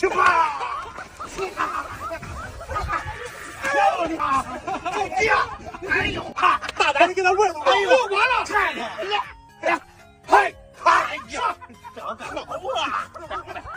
去吧！漂亮，够呛！哎呦，大胆，你给他问问！哎呦，完了，看看，哎呀，哎呀，长得好啊！